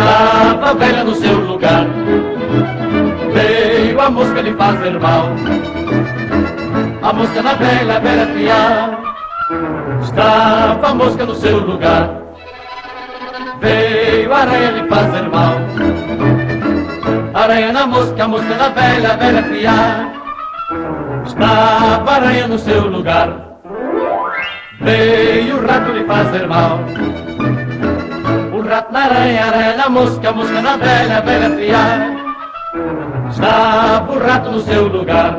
Estava a velha no seu lugar, veio a mosca lhe fazer mal. A mosca na velha, a velha piar. Estava a mosca no seu lugar, veio a aranha lhe fazer mal. Aranha na mosca, a mosca na velha, a velha piar. Estava a aranha no seu lugar, veio o rato lhe fazer mal. O rato na aranha, a aranha na mosca, a mosca na velha, a velha piar. Estava o rato no seu lugar,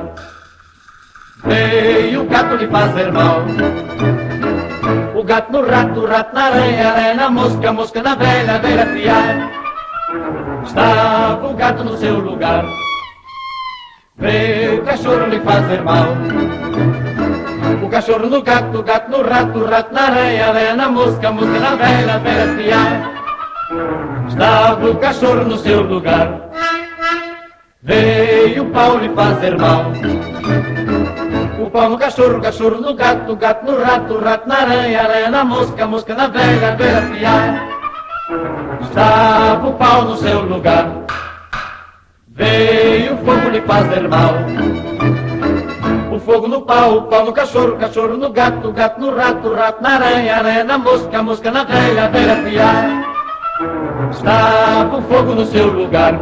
veio o gato lhe fazer mal. O gato no rato, o rato na aranha, a aranha na mosca, a mosca na velha, a velha piar. Estava o gato no seu lugar, veio o cachorro lhe fazer mal. O cachorro no gato, o gato no rato, o rato na aranha, a aranha na mosca, a mosca na velha, a velha piar. Estava o cachorro no seu lugar, veio o pau lhe fazer mal. O pau no cachorro, o cachorro no gato, o gato no rato, o rato na aranha, a aranha na mosca, a mosca na velha, a velha piar. Estava o pau no seu lugar, veio o fogo lhe fazer mal. O fogo no pau, o pau no cachorro, o cachorro no gato, o gato no rato, o rato na aranha, a aranha na mosca, a mosca na velha, a velha piar. Estava o fogo no seu lugar,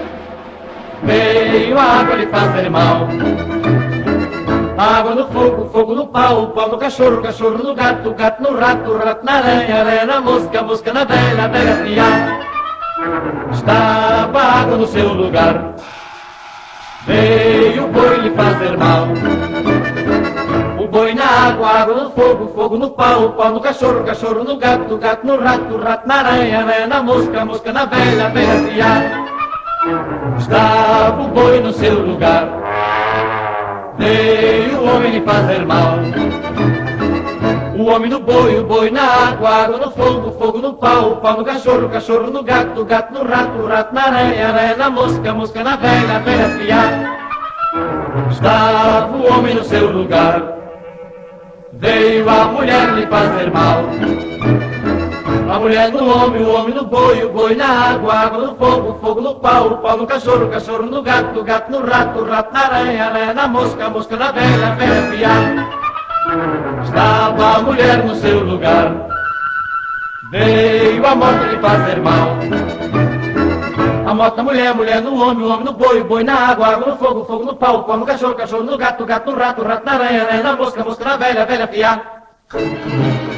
veio a água lhe fazer mal. Água no fogo, fogo no pau, o pau no cachorro, o cachorro no gato, o gato no rato, o rato na aranha, a aranha na mosca, a mosca na velha, a velha piar. Estava a água no seu lugar, veio o boi lhe fazer mal. O boi na água, água no fogo, fogo no pau, o pau no cachorro, o cachorro no gato, o gato no rato, o rato na aranha, a aranha na mosca, a mosca na velha, a velha piar. Estava o boi no seu lugar, veio o homem lhe fazer mal. O homem no boi, o boi na água, água no fogo, fogo no pau, o pau no cachorro, o cachorro no gato, o gato no rato, o rato na aranha, a aranha na mosca, a mosca na velha, a velha piar. Estava o homem no seu lugar, veio a mulher lhe fazer mal. A mulher no homem, o homem no boi, o boi na água, água no fogo, fogo no pau, o pau no cachorro, o cachorro no gato, o gato no rato, o rato na aranha, a aranha na mosca, a mosca na velha, a velha piar. Estava a mulher no seu lugar, veio a morte lhe fazer mal. A morte na mulher, mulher no homem, o homem no boi, o boi na água, água no fogo, fogo no pau, o pau no cachorro, o cachorro no gato, o gato no rato, o rato na aranha, a aranha na mosca, a mosca na velha, a velha piar.